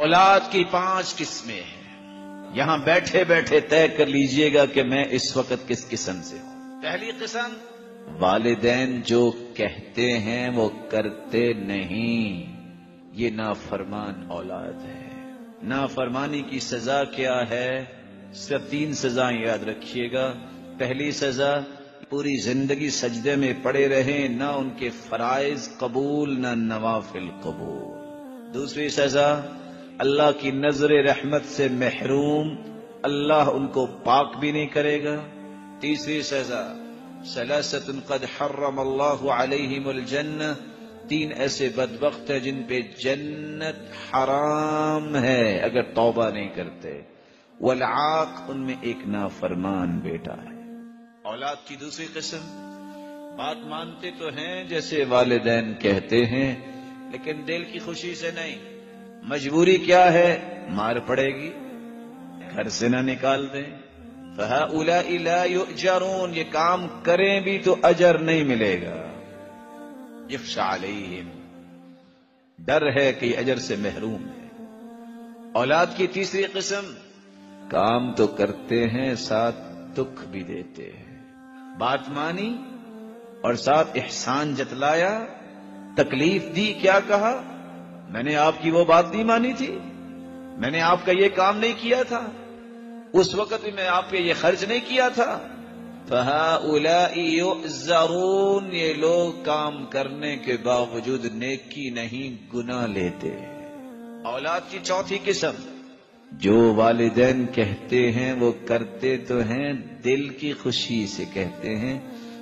اولاد کی 5 قسمیں ہیں. یہاں بیٹھے بیٹھے طے کر لیجئے گا کہ میں اس وقت کس قسم سے ہوں. پہلی قسم، والدین جو کہتے ہیں وہ کرتے نہیں، یہ نافرمان اولاد ہے. نافرمانی کی سزا کیا ہے؟ صرف 3 سزائیں یاد رکھیے گا. پہلی سزا، پوری زندگی سجدے میں پڑے رہیں، نہ ان کے فرائض قبول نہ نوافل قبول. دوسری سزا، اللہ کی نظر رحمت سے محروم، اللہ ان کو پاک بھی نہیں کرے گا. تیسری سزا، ثلاثۃ قد حرم اللہ علیہم الجنہ، 3 ایسے بدبخت ہیں جن پہ جنت حرام ہے اگر توبہ نہیں کرتے. والعاق، ان میں ایک نافرمان بیٹا ہے. اولاد کی دوسری قسم، بات مانتے تو ہیں جیسے والدین کہتے ہیں، لیکن دل کی خوشی سے نہیں. مجبوری کیا ہے؟ مار پڑے گی، گھر سے نہ نکال دیں. فَهَؤُلَاءِ لَا يُؤْجَرُونَ، یہ کام کریں بھی تو اجر نہیں ملے گا. يَخْشَى عَلَيْهِمْ، ڈر ہے کہ یہ اجر سے محروم ہے. اولاد کی تیسری قسم، کام تو کرتے ہیں ساتھ دکھ بھی دیتے ہیں. بات مانی اور ساتھ احسان جتلایا، تکلیف دی، کیا کہا؟ میں نے آپ کی وہ بات نہیں مانی تھی، میں نے آپ کا یہ کام نہیں کیا تھا، اس وقت بھی میں آپ پہ یہ خرچ نہیں کیا تھا. فَهَؤُلَاءِ يُعْذَرُونَ، یہ لوگ کام کرنے کے باوجود نیکی نہیں گناہ لیتے. اولاد کی چوتھی قسم، جو والدین کہتے ہیں وہ کرتے تو ہیں، دل کی خوشی سے کہتے ہیں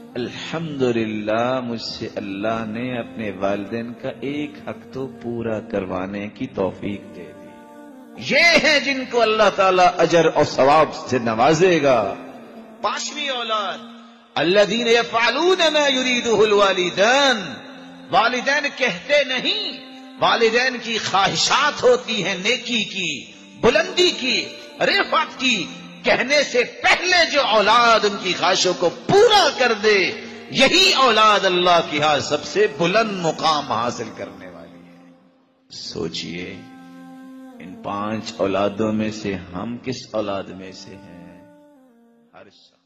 الحمدللہ مجھ سے اللہ نے اپنے والدین کا ایک حق تو پورا کروانے کی توفیق دے دی. یہ ہیں جن کو اللہ تعالی اجر اور ثواب سے نوازے گا. 5ویں اولاد، الذین یفعلون ما یریدہ الوالدان، والدین کہتے نہیں، والدین کی خواہشات ہوتی ہیں نیکی کی، بلندی کی، رفعت کی. کہنے سے پہلے جو اولاد ان کی خواہشوں کو پورا کر دے، یہی اولاد اللہ کی ہاں سب سے بلند مقام حاصل کرنے والی ہے. سوچئے ان 5 اولادوں میں سے ہم کس اولاد میں سے ہیں؟ ہر